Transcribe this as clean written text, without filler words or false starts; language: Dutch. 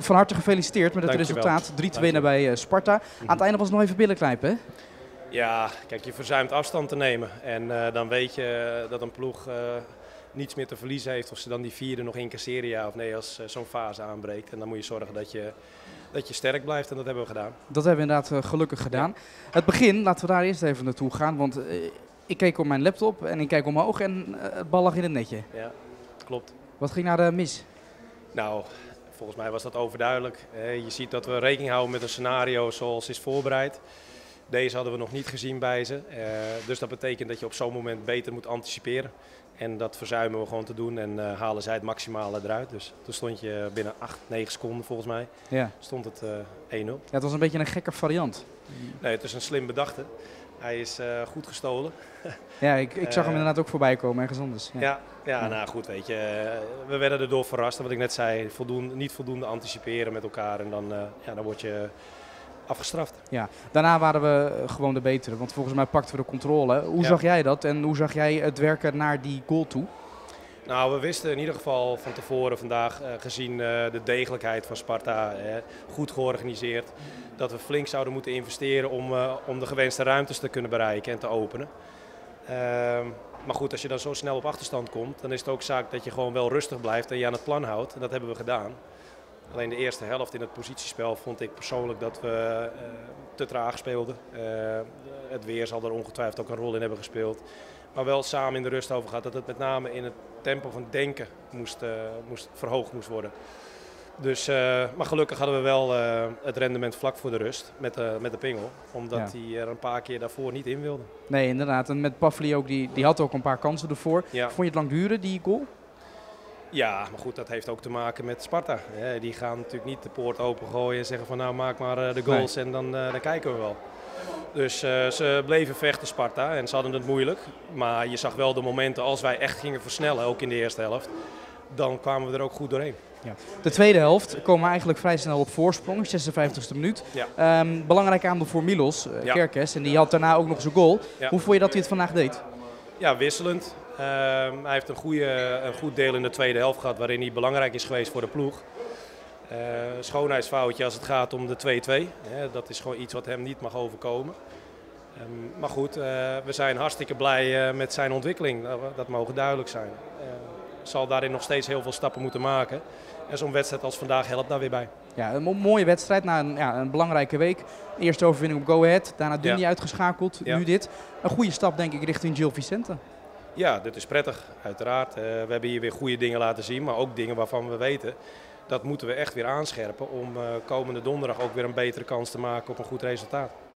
van harte gefeliciteerd met het resultaat. 3-2 bij Sparta. Aan het einde was het nog even billen knijpen, hè? Ja, kijk, je verzuimt afstand te nemen. En dan weet je dat een ploeg niets meer te verliezen heeft. Of ze dan die vierde nog incasseren, ja of nee, als zo'n fase aanbreekt. En dan moet je zorgen dat je sterk blijft. En dat hebben we gedaan. Dat hebben we inderdaad gelukkig gedaan. Ja. Het begin, laten we daar eerst even naartoe gaan. Want ik keek op mijn laptop en ik kijk omhoog en het bal lag in het netje. Ja, klopt. Wat ging daar mis? Nou, volgens mij was dat overduidelijk. Je ziet dat we rekening houden met een scenario zoals is voorbereid. Deze hadden we nog niet gezien bij ze. Dus dat betekent dat je op zo'n moment beter moet anticiperen. En dat verzuimen we gewoon te doen en halen zij het maximale eruit. Dus toen stond je binnen 8, 9 seconden volgens mij, stond het 1-0. Ja, het was een beetje een gekke variant. Nee, het is een slim bedachte. Hij is goed gestolen. Ja, ik zag hem inderdaad ook voorbij komen ergens anders. Ja, nou goed, weet je. We werden erdoor verrast. Wat ik net zei, niet voldoende anticiperen met elkaar. En dan word je afgestraft. Ja, daarna waren we gewoon de betere, want volgens mij pakten we de controle. Hoe zag jij dat en hoe zag jij het werken naar die goal toe? Nou, we wisten in ieder geval van tevoren vandaag, gezien de degelijkheid van Sparta, goed georganiseerd, dat we flink zouden moeten investeren om de gewenste ruimtes te kunnen bereiken en te openen. Maar goed, als je dan zo snel op achterstand komt, dan is het ook zaak dat je gewoon wel rustig blijft en je aan het plan houdt. En dat hebben we gedaan. Alleen de eerste helft in het positiespel vond ik persoonlijk dat we te traag speelden. Het weer zal er ongetwijfeld ook een rol in hebben gespeeld. Maar wel samen in de rust over gehad dat het met name in het tempo van denken verhoogd moest worden. Dus, maar gelukkig hadden we wel het rendement vlak voor de rust met de pingel. Omdat hij er een paar keer daarvoor niet in wilde. Nee, inderdaad. En met Pavli ook, die had ook een paar kansen ervoor. Ja. Vond je het lang duren, die goal? Ja, maar goed, dat heeft ook te maken met Sparta. Die gaan natuurlijk niet de poort opengooien en zeggen van nou maak maar de goals en dan kijken we wel. Dus ze bleven vechten Sparta en ze hadden het moeilijk. Maar je zag wel de momenten als wij echt gingen versnellen, ook in de eerste helft, dan kwamen we er ook goed doorheen. Ja. De tweede helft komen we eigenlijk vrij snel op voorsprong, 56e minuut. Ja. Belangrijk aandeel voor Milos Kerkez en die had daarna ook nog zijn goal. Ja. Hoe vond je dat hij het vandaag deed? Ja, wisselend. Hij heeft een goed deel in de tweede helft gehad waarin hij belangrijk is geweest voor de ploeg. Schoonheidsfoutje als het gaat om de 2-2. Dat is gewoon iets wat hem niet mag overkomen. Maar goed, we zijn hartstikke blij met zijn ontwikkeling. Dat mogen duidelijk zijn. Zal daarin nog steeds heel veel stappen moeten maken. En zo'n wedstrijd als vandaag helpt daar weer bij. Ja, een mooie wedstrijd na een belangrijke week. Eerste overwinning op Go Ahead, daarna Dundee uitgeschakeld, nu dit. Een goede stap denk ik richting Gil Vicente. Ja, dit is prettig, uiteraard. We hebben hier weer goede dingen laten zien, maar ook dingen waarvan we weten dat moeten we echt weer aanscherpen om komende donderdag ook weer een betere kans te maken op een goed resultaat.